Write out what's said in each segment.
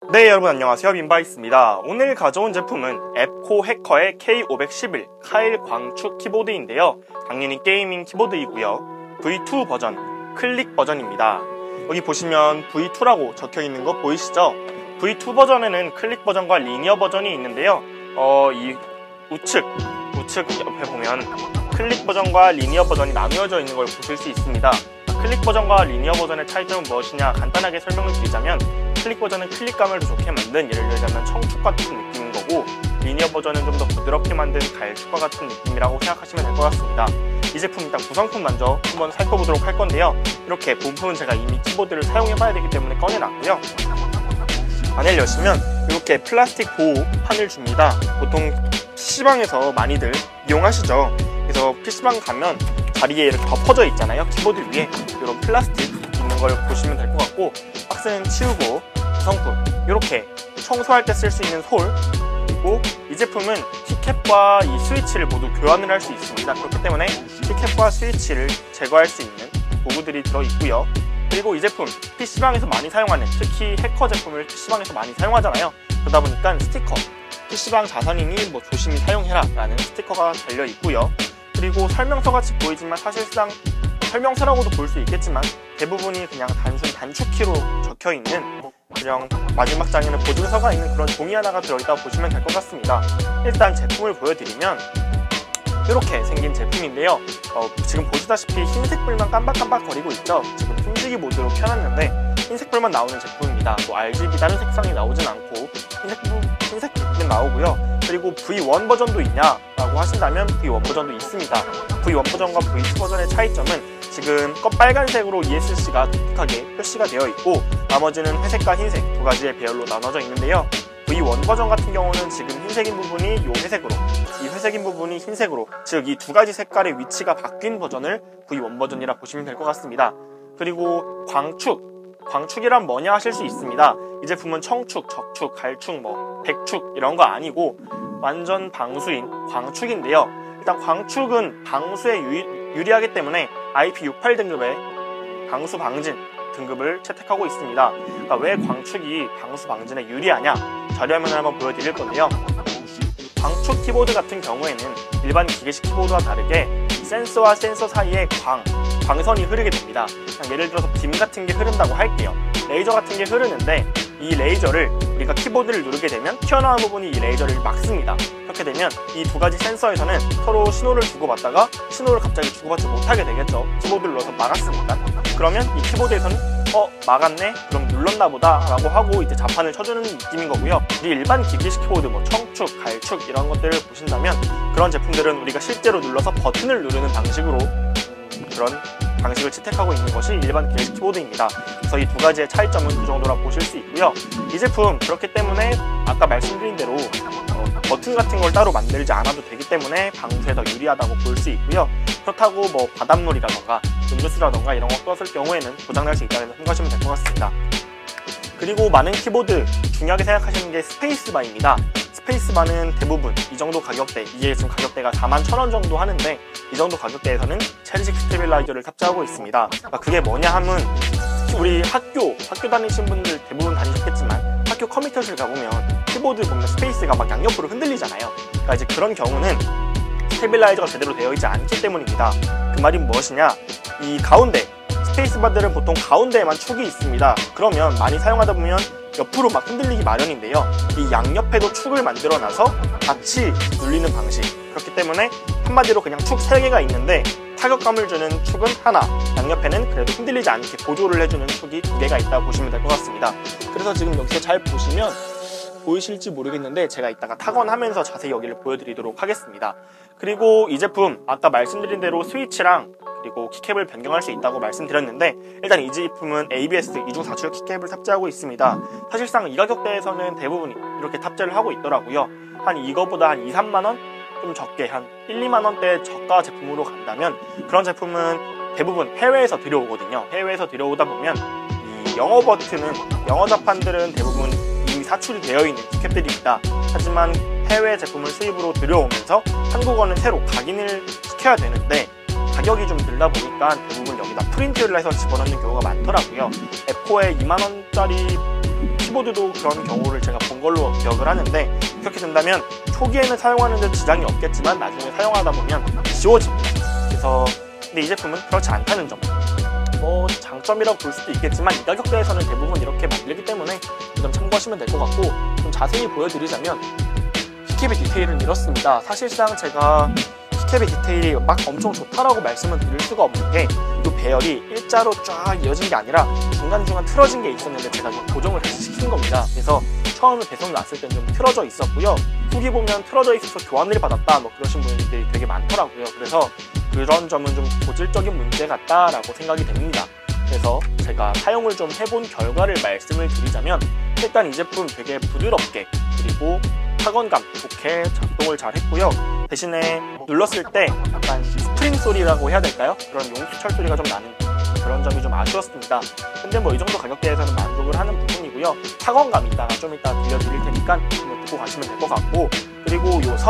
네, 여러분 안녕하세요. 빈바이스입니다. 오늘 가져온 제품은 앱코 해커의 K511 카일 광축 키보드인데요. 당연히 게이밍 키보드이고요. V2 버전, 클릭 버전입니다. 여기 보시면 V2라고 적혀있는 거 보이시죠? V2 버전에는 클릭 버전과 리니어 버전이 있는데요. 이 우측 옆에 보면 클릭 버전과 리니어 버전이 나누어져 있는 걸 보실 수 있습니다. 클릭 버전과 리니어 버전의 차이점은 무엇이냐 간단하게 설명을 드리자면, 클릭 버전은 클릭감을 더 좋게 만든, 예를 들자면 청축 같은 느낌인 거고, 리니어 버전은 좀 더 부드럽게 만든 가일축과 같은 느낌이라고 생각하시면 될 것 같습니다. 이 제품 일단 구성품 먼저 한번 살펴보도록 할 건데요. 이렇게 본품은 제가 이미 키보드를 사용해봐야 되기 때문에 꺼내놨고요. 안을 여시면 이렇게 플라스틱 보호 판을 줍니다. 보통 PC방에서 많이들 이용하시죠. 그래서 PC방 가면 자리에 이렇게 덮어져 있잖아요. 키보드 위에 이런 플라스틱 있는 걸 보시면 될 것 같고, 박스는 치우고 구성품 이렇게 청소할 때 쓸 수 있는 솔, 그리고 이 제품은 키캡과 이 스위치를 모두 교환을 할 수 있습니다. 그렇기 때문에 키캡과 스위치를 제거할 수 있는 도구들이 들어있고요. 그리고 이 제품 PC방에서 많이 사용하는, 특히 해커 제품을 PC방에서 많이 사용하잖아요. 그러다 보니까 스티커, PC방 자산이니 뭐 조심히 사용해라 라는 스티커가 달려있고요. 그리고 설명서 같이 보이지만 사실상 설명서라고도 볼 수 있겠지만 대부분이 그냥 단순 단축키로 적혀있는, 그냥 마지막 장에는 보증서가 있는 그런 종이 하나가 들어있다고 보시면 될 것 같습니다. 일단 제품을 보여드리면 이렇게 생긴 제품인데요. 지금 보시다시피 흰색 불만 깜박깜박 거리고 있죠. 지금 핑지기 모드로 켜놨는데 흰색 불만 나오는 제품입니다. 뭐 RGB 다른 색상이 나오진 않고 흰색 불만 나오고요. 그리고 V1 버전도 있냐 라고 하신다면 V1 버전도 있습니다. V1 버전과 V2 버전의 차이점은 지금 빨간색으로 ESC가 독특하게 표시가 되어 있고, 나머지는 회색과 흰색 두 가지의 배열로 나눠져 있는데요. V1 버전 같은 경우는 지금 흰색인 부분이 이 회색으로, 이 회색인 부분이 흰색으로, 즉 이 두 가지 색깔의 위치가 바뀐 버전을 V1 버전이라 보시면 될 것 같습니다. 그리고 광축이란 뭐냐 하실 수 있습니다. 이 제품은 청축, 적축, 갈축, 백축 이런 거 아니고 완전 방수인 광축인데요. 일단 광축은 방수에 유리하기 때문에 IP68 등급의 방수 방진 등급을 채택하고 있습니다. 그러니까 왜 광축이 방수 방진에 유리하냐, 자료화면을 한번 보여드릴 건데요. 광축 키보드 같은 경우에는 일반 기계식 키보드와 다르게 센서와 센서 사이에 광선이 흐르게 됩니다. 그냥 예를 들어서 빔 같은 게 흐른다고 할게요. 레이저 같은 게 흐르는데 이 레이저를 우리가 키보드를 누르게 되면 튀어나온 부분이 이 레이저를 막습니다. 그렇게 되면 이 두 가지 센서에서는 서로 신호를 주고받다가 신호를 갑자기 주고받지 못하게 되겠죠. 키보드를 눌러서 막았으니까. 그러면 이 키보드에서는 막았네? 그럼 눌렀나 보다 라고 하고 이제 자판을 쳐주는 느낌인 거고요. 우리 일반 기계식 키보드 청축, 갈축 이런 것들을 보신다면 그런 제품들은 우리가 실제로 눌러서 버튼을 누르는 방식으로 그런 방식을 채택하고 있는 것이 일반 기계식 키보드입니다. 그래서 이 두 가지의 차이점은 그 정도라 보실 수 있고요. 이 제품 그렇기 때문에 아까 말씀드린 대로 버튼 같은 걸 따로 만들지 않아도 되기 때문에 방수에 더 유리하다고 볼 수 있고요. 그렇다고 바닷물이라던가 음료수라던가 이런 거 떴을 경우에는 고장날 수 있다는 생각하시면 될 것 같습니다. 그리고 많은 키보드 중요하게 생각하시는 게 스페이스바입니다. 스페이스바는 대부분 이 정도 가격대, 이게 지금 가격대가 41,000원 정도 하는데 이 정도 가격대에서는 체리식 스테빌라이저를 탑재하고 있습니다. 그러니까 그게 뭐냐 하면, 우리 학교 다니신 분들 대부분 다니셨겠지만 학교 컴퓨터실 가보면 키보드 보면 스페이스가 막 양옆으로 흔들리잖아요. 그러니까 이제 그런 경우는 스테빌라이저가 제대로 되어 있지 않기 때문입니다. 그 말이 무엇이냐, 이 가운데 스페이스바들은 보통 가운데에만 축이 있습니다. 그러면 많이 사용하다 보면 옆으로 막 흔들리기 마련인데요. 이 양옆에도 축을 만들어 놔서 같이 눌리는 방식. 그렇기 때문에 한마디로 그냥 축 3개가 있는데 타격감을 주는 축은 하나, 양옆에는 그래도 흔들리지 않게 보조를 해주는 축이 2개가 있다고 보시면 될 것 같습니다. 그래서 지금 여기서 잘 보시면 보이실지 모르겠는데 제가 이따가 타건하면서 자세히 여기를 보여드리도록 하겠습니다. 그리고 이 제품 아까 말씀드린 대로 스위치랑 그리고 키캡을 변경할 수 있다고 말씀드렸는데, 일단 이 제품은 ABS 2중 4출 키캡을 탑재하고 있습니다. 사실상 이 가격대에서는 대부분 이렇게 탑재를 하고 있더라고요. 한 이거보다 한 2, 3만원? 좀 적게 한 1, 2만원대 저가 제품으로 간다면 그런 제품은 대부분 해외에서 들여오거든요. 해외에서 들여오다 보면 이 영어 버튼은, 영어 자판들은 대부분 이미 사출이 되어 있는 키캡들입니다. 하지만 해외 제품을 수입으로 들여오면서 한국어는 새로 각인을 시켜야 되는데 가격이 좀 들다 보니까 대부분 여기다 프린트를 해서 집어넣는 경우가 많더라고요. 앱코에 2만원짜리 키보드도 그런 경우를 제가 본 걸로 기억을 하는데, 그렇게 된다면 초기에는 사용하는 데 지장이 없겠지만 나중에 사용하다 보면 지워집니다. 그래서 근데 이 제품은 그렇지 않다는 점, 장점이라고 볼 수도 있겠지만 이 가격대에서는 대부분 이렇게 만들기 때문에 이 점 참고하시면 될 것 같고, 좀 자세히 보여드리자면 키캡의 디테일은 이렇습니다. 사실상 제가 키캡의 디테일이 막 엄청 좋다라고 말씀을 드릴 수가 없는 게, 이 배열이 일자로 쫙 이어진 게 아니라 중간중간 틀어진 게 있었는데 제가 좀 고정을 다시 시킨 겁니다. 그래서 처음에 배송 났을 땐 좀 틀어져 있었고요. 후기 보면 틀어져 있어서 교환을 받았다 그러신 분들이 되게 많더라고요. 그래서 그런 점은 좀 고질적인 문제 같다라고 생각이 됩니다. 그래서 제가 사용을 좀 해본 결과를 말씀을 드리자면, 일단 이 제품 되게 부드럽게 그리고 타건감 좋게 작동을 잘 했고요. 대신에 눌렀을 때 약간 스프링 소리라고 해야 될까요? 그런 용수철 소리가 좀 나는 그런 점이 좀 아쉬웠습니다. 근데 이 정도 가격대에서는 만족을 하는 부분이고요. 타건감 이따가 좀 이따 들려드릴 테니까 한번 듣고 가시면 될 것 같고, 그리고 요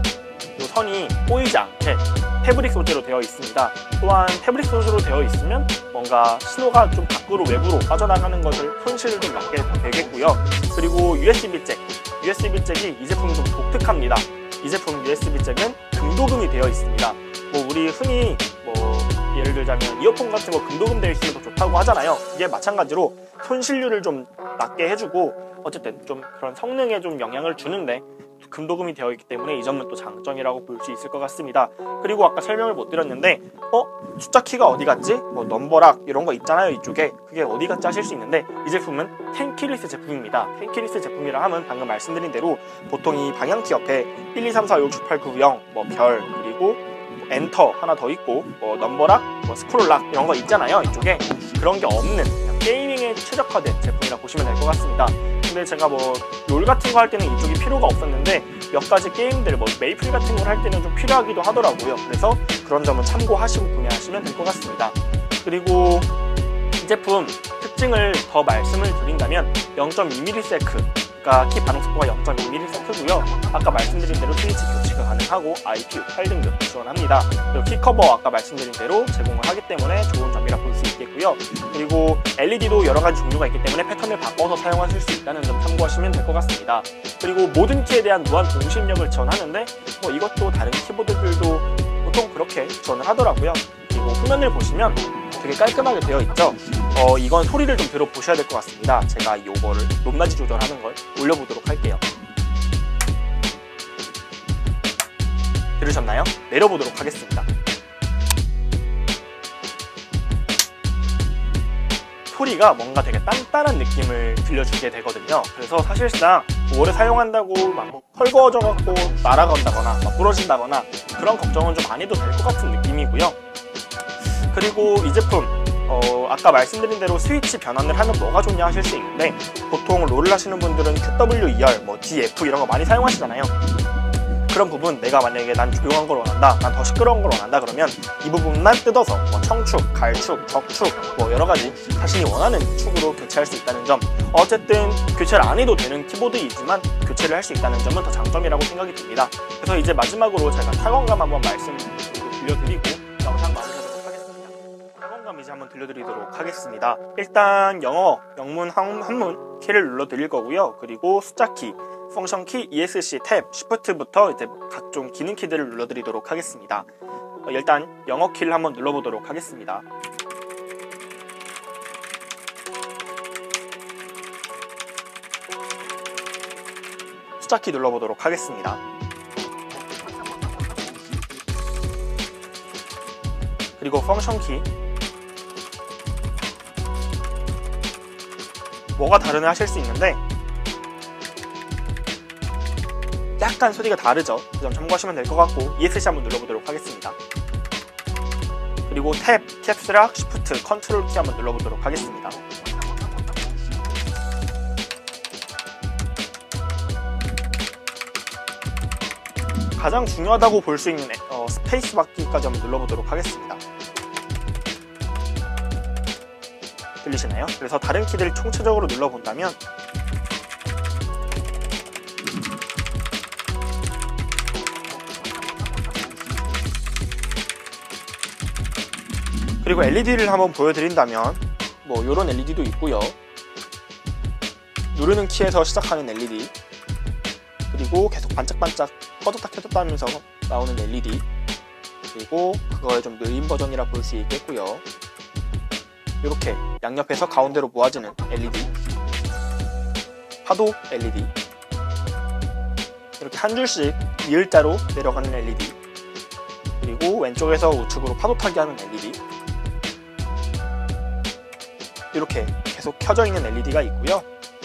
선이 꼬이지 않게 패브릭 소재로 되어 있습니다. 또한 패브릭 소재로 되어 있으면 뭔가 신호가 좀 밖으로 외부로 빠져나가는 것을 손실을 좀 막게 되겠고요. 그리고 USB 잭이 이 제품은 좀 독특합니다. 이 제품 USB 잭은 금도금이 되어 있습니다. 우리 흔히 예를 들자면 이어폰 같은 거 금도금 되어 있으면 더 좋다고 하잖아요. 이게 마찬가지로 손실률을 좀 낮게 해주고 어쨌든 좀 그런 성능에 좀 영향을 주는데 금도금이 되어 있기 때문에 이 점은 또 장점이라고 볼 수 있을 것 같습니다. 그리고 아까 설명을 못 드렸는데 숫자 키가 어디 갔지? 넘버락 이런 거 있잖아요. 이쪽에 그게 어디 갔지 하실 수 있는데, 이 제품은 텐키리스 제품입니다. 텐키리스 제품이라 하면 방금 말씀드린 대로 보통 이 방향키 옆에 1, 2, 3, 4, 5, 6, 7, 8, 9, 0 별, 그리고 엔터 하나 더 있고 넘버락, 스크롤락 이런 거 있잖아요. 이쪽에 그런 게 없는 그냥 게이밍에 최적화된 제품이라 보시면 될 것 같습니다. 근데 제가 롤 같은 거 할 때는 이쪽이 필요가 없었는데 몇 가지 게임들 메이플 같은 걸 할 때는 좀 필요하기도 하더라고요. 그래서 그런 점은 참고하시고 구매하시면 될 것 같습니다. 그리고 이 제품 특징을 더 말씀을 드린다면 0.2ms, 그러니까 키 반응 속도가 0.2ms고요. 아까 말씀드린 대로 스위치 교체가 가능하고 IP68 등급 지원합니다. 그리고 키 커버 아까 말씀드린 대로 제공을 하기 때문에 좋은 점이라 볼 수 있겠고요. 그리고 LED도 여러 가지 종류가 있기 때문에 패턴을 바꿔서 사용하실 수 있다는 점 참고하시면 될 것 같습니다. 그리고 모든 키에 대한 무한 동심력을 지원하는데 이것도 다른 키보드들도 보통 그렇게 지원을 하더라고요. 그리고 후면을 보시면 되게 깔끔하게 되어 있죠. 이건 소리를 좀 들어보셔야 될 것 같습니다. 제가 이거를 높낮이 조절하는 걸 올려보도록 할게요. 들으셨나요? 내려보도록 하겠습니다. 소리가 뭔가 되게 단단한 느낌을 들려주게 되거든요. 그래서 사실상 오래 사용한다고 막 헐거워져갖고 날아간다거나 부러진다거나 그런 걱정은 좀 안 해도 될 것 같은 느낌이고요. 그리고 이 제품 아까 말씀드린 대로 스위치 변환을 하면 뭐가 좋냐 하실 수 있는데, 보통 롤을 하시는 분들은 QWER, DF 이런 거 많이 사용하시잖아요. 그런 부분 내가 만약에 난 조용한 걸 원한다, 난 더 시끄러운 걸 원한다 그러면 이 부분만 뜯어서 청축, 갈축, 적축 여러 가지 자신이 원하는 축으로 교체할 수 있다는 점, 어쨌든 교체를 안 해도 되는 키보드이지만 교체를 할 수 있다는 점은 더 장점이라고 생각이 듭니다. 그래서 이제 마지막으로 제가 타건감 한번 들려드리고 영상 마무리하도록 하겠습니다. 타건감 이제 한번 들려드리도록 하겠습니다. 일단 영문 한문 키를 눌러드릴 거고요. 그리고 숫자 키, 펑션 키, ESC, 탭, 쉬프트부터 이제 각종 기능 키들을 눌러드리도록 하겠습니다. 일단 영어 키를 한번 눌러보도록 하겠습니다. 숫자 키 눌러보도록 하겠습니다. 그리고 펑션 키, 뭐가 다르냐 하실 수 있는데 약간 소리가 다르죠. 그 점 참고하시면 될 것 같고, ESC 한번 눌러보도록 하겠습니다. 그리고 탭, 캡스락, 쉬프트, 컨트롤 키 한번 눌러보도록 하겠습니다. 가장 중요하다고 볼 수 있는 스페이스 바퀴까지 한번 눌러보도록 하겠습니다. 들리시나요? 그래서 다른 키들을 총체적으로 눌러본다면 그리고 LED를 한번 보여드린다면 이런 LED도 있고요. 누르는 키에서 시작하는 LED, 그리고 계속 반짝반짝 꺼졌다 켜졌다 하면서 나오는 LED, 그리고 그거의 좀 느린 버전이라 볼 수 있겠고요. 이렇게 양옆에서 가운데로 모아지는 LED, 파도 LED, 이렇게 한 줄씩 이을자로 내려가는 LED, 그리고 왼쪽에서 우측으로 파도 타기 하는 LED, 이렇게 계속 켜져 있는 LED가 있고요.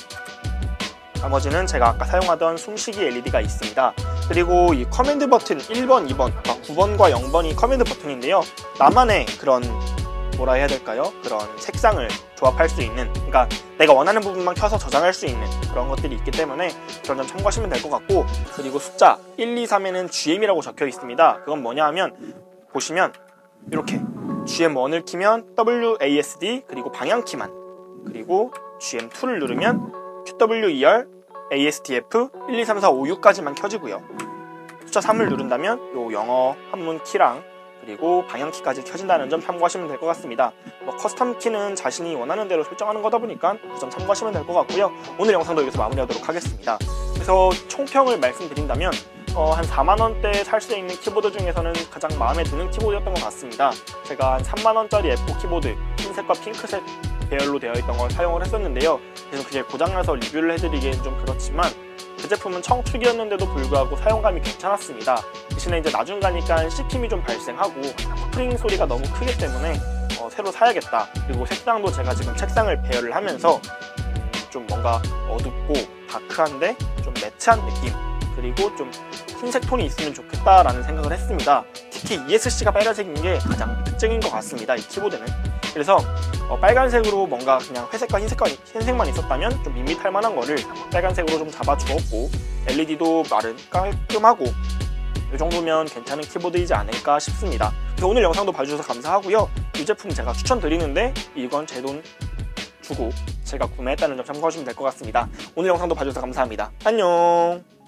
나머지는 제가 아까 사용하던 숨쉬기 LED가 있습니다. 그리고 이 커맨드 버튼 1번, 2번, 9번과 0번이 커맨드 버튼인데요. 나만의 그런 뭐라 해야 될까요? 그런 색상을 조합할 수 있는, 그러니까 내가 원하는 부분만 켜서 저장할 수 있는 그런 것들이 있기 때문에 그런 점 참고하시면 될 것 같고, 그리고 숫자 1, 2, 3에는 GM이라고 적혀 있습니다. 그건 뭐냐 하면 보시면 이렇게 GM1을 키면 WASD 그리고 방향키만, 그리고 GM2를 누르면 QWER, ASDF, 1, 2, 3, 4, 5, 6까지만 켜지고요. 숫자 3을 누른다면 요 영어 한문 키랑 그리고 방향키까지 켜진다는 점 참고하시면 될 것 같습니다. 커스텀 키는 자신이 원하는 대로 설정하는 거다 보니까 그 점 참고하시면 될 것 같고요. 오늘 영상도 여기서 마무리하도록 하겠습니다. 그래서 총평을 말씀드린다면 한 4만원대에 살 수 있는 키보드 중에서는 가장 마음에 드는 키보드였던 것 같습니다. 제가 한 3만원짜리 F4 키보드 흰색과 핑크색 배열로 되어 있던 걸 사용을 했었는데요. 그래서 그게 고장나서 리뷰를 해드리기엔 좀 그렇지만 그 제품은 청축이었는데도 불구하고 사용감이 괜찮았습니다. 대신에 이제 나중 가니까 씹힘이 좀 발생하고 스프링 소리가 너무 크기 때문에 새로 사야겠다. 그리고 색상도 제가 지금 색상을 배열을 하면서 좀 뭔가 어둡고 다크한데 좀 매트한 느낌, 그리고 좀 흰색 톤이 있으면 좋겠다라는 생각을 했습니다. 특히 ESC가 빨간색인 게 가장 특징인 것 같습니다, 이 키보드는. 그래서 빨간색으로 뭔가 그냥 회색과 흰색만 있었다면 좀 밋밋할 만한 거를 빨간색으로 좀 잡아주었고, LED도 깔끔하고 이 정도면 괜찮은 키보드이지 않을까 싶습니다. 그래서 오늘 영상도 봐주셔서 감사하고요. 이 제품 제가 추천드리는데 이건 제 돈 주고 제가 구매했다는 점 참고하시면 될 것 같습니다. 오늘 영상도 봐주셔서 감사합니다. 안녕.